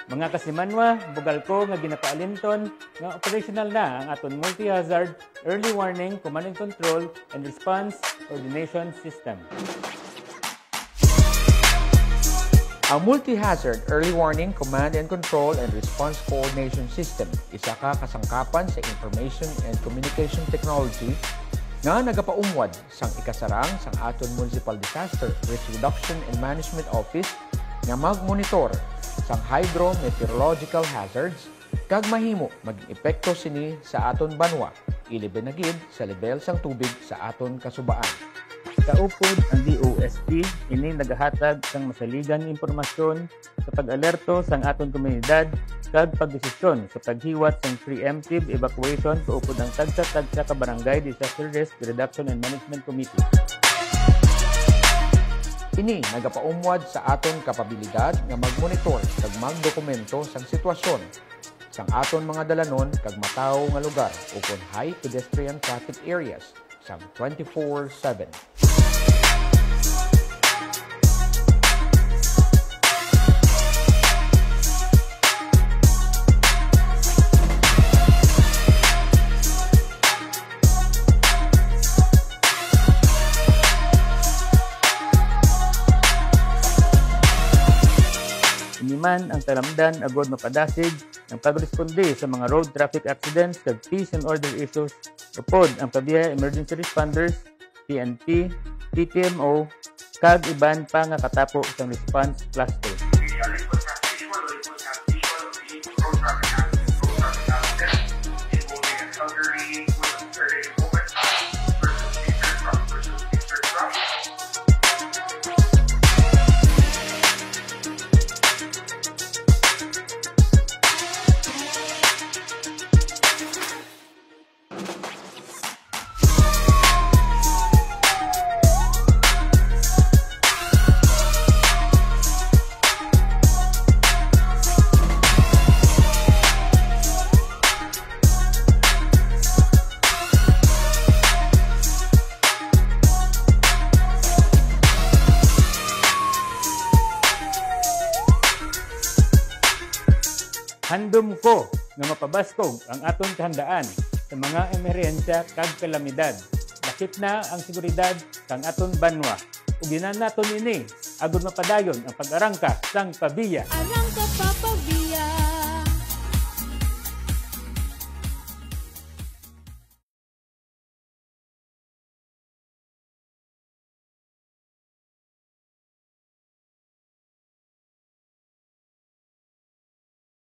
Mga kasimanwa, bugal ko nga ginapaalinton nga operational na ang aton multi-hazard early warning, command and control, and response coordination system. Ang multi-hazard early warning, command and control, and response coordination system isa ka kasangkapan sa information and communication technology nga nagapaumwad sang ikasarang sang aton Municipal Disaster Risk Reduction and Management Office nga mag-monitor sang hydrometeorological hazards kag mahimo maging epekto sini sa aton banwa ilibin na gid sa level sang tubig sa aton kasubaan. Kaupod ang DOST ini nagahatag sang masaligan impormasyon sa pag-alerto sang aton komunidad kag pagdesisyon sa paghiwat sang preemptive evacuation kaupod ang tagsa-tagsa ka barangay Disaster Risk Reduction and Management Committee. Ini nagapaumwad sa aton kapabilidad nga magmonitor kag magdokumento sang sitwasyon sang aton mga dalanon kag mataw nga lugar ukon high pedestrian traffic areas sang 24/7. Man ang talamdan agod mapadasig ng pagresponde sa mga road traffic accidents kag peace and order issues upod ang Pavia Emergency Responders, PNP, TTMO kag iban pa nga katapo sang response cluster. Handom ko nga mapabaskog ang aton kahandaan sa mga emerhensya kag kalamidad. Lakip na ang seguridad kang aton banwa. Ug ginan naton ini agud mapadayon ang pag-arangka sang Pavia. Arangka pa Pavia.